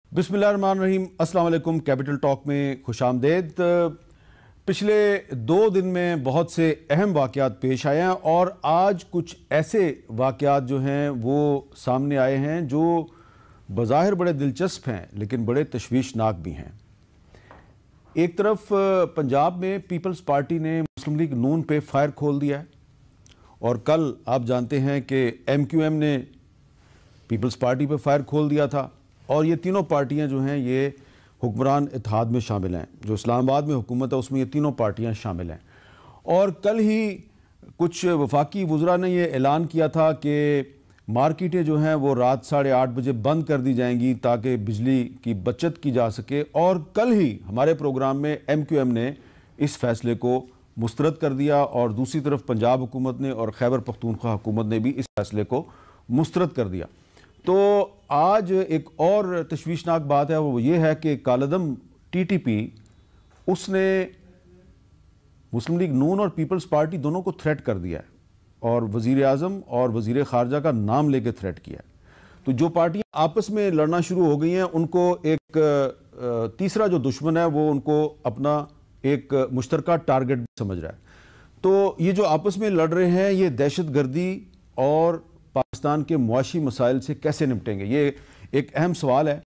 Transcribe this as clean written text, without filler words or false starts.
बिस्मिल्लाहिर्रहमानिर्रहीम, अस्सलाम वालेकुम। कैपिटल टॉक में खुशामदेद। पिछले 2 दिन में बहुत से अहम वाक़यात पेश आए हैं और आज कुछ ऐसे वाक़यात जो हैं वो सामने आए हैं जो बज़ाहिर बड़े दिलचस्प हैं लेकिन बड़े तशवीशनाक भी हैं। एक तरफ पंजाब में पीपल्स पार्टी ने मुस्लिम लीग नून पे फायर खोल दिया है और कल आप जानते हैं कि MQM ने पीपल्स पार्टी पे फायर खोल दिया था और ये तीनों पार्टियां जो हैं ये हुक्मरान इत्तेहाद में शामिल हैं। जो इस्लामाबाद में हुकूमत है उसमें ये तीनों पार्टियां शामिल हैं। और कल ही कुछ वफाकी वज़रा ने ये ऐलान किया था कि मार्केटें जो हैं वो रात 8:30 बजे बंद कर दी जाएंगी ताकि बिजली की बचत की जा सके। और कल ही हमारे प्रोग्राम में MQM ने इस फैसले को मुस्तरद कर दिया और दूसरी तरफ पंजाब हुकूमत ने और खैबर पख्तूनख्वा हुकूमत ने भी इस फैसले को मुस्तरद कर दिया। तो आज एक और तशवीशनाक बात है, वो ये है कि कालदम TTP उसने मुस्लिम लीग नून और पीपल्स पार्टी दोनों को थ्रेट कर दिया है और वज़ीर आज़म और वज़ीर ख़ारजा का नाम लेके थ्रेट किया है। तो जो पार्टियां आपस में लड़ना शुरू हो गई हैं उनको एक तीसरा जो दुश्मन है वो उनको अपना एक मुश्तरका टारगेट समझ रहा है। तो ये जो आपस में लड़ रहे हैं ये दहशतगर्दी और पाकिस्तान के मुआशी मसाइल से कैसे निपटेंगे, ये एक अहम सवाल है।